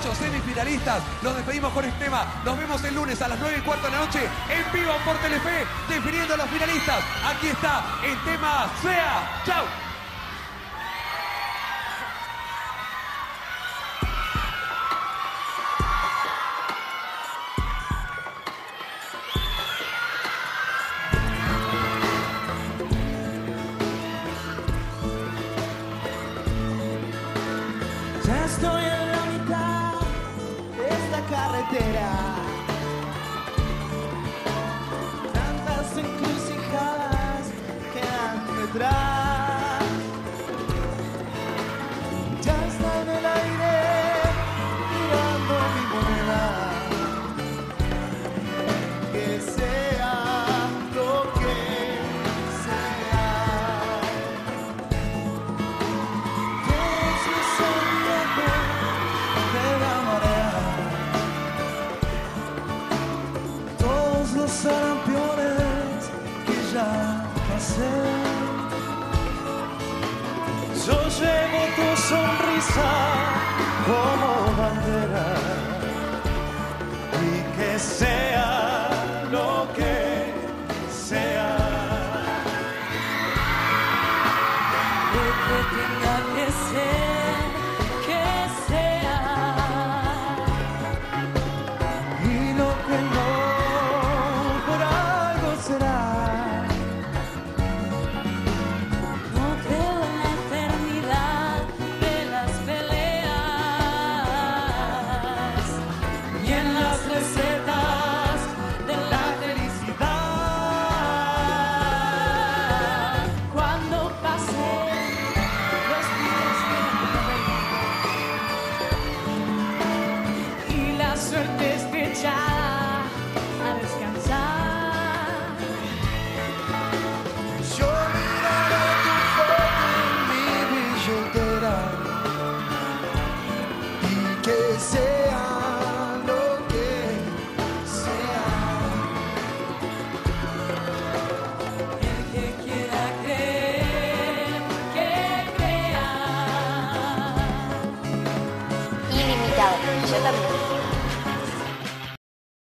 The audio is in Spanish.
hermosos semifinalistas. Los despedimos con este tema. Nos vemos el lunes a las 9:15 de la noche en vivo por Telefe, definiendo a los finalistas. Aquí está el tema Sea. ¡Chau! Ya estoy en la mitad de esta carretera. Tantas encrucijadas quedan detrás. Ya está en el aire mirando mi moneda. Que sea lo que sea. Todos los de la marea, todos los sarampiores que ya pasé. Yo llevo tu sonrisa como bandera y que sea lo que sea. Lo que tenga que ser, que sea. Y lo que no, por algo será. No creo en la eternidad de las peleas y en las recetas de la felicidad. Cuando pase los días que y la suerte esté echada a descansar. Yo miraré tu foto en mi billetera y que sea lo que sea. El que quiera creer, que crea. Ilimitado. Yo también.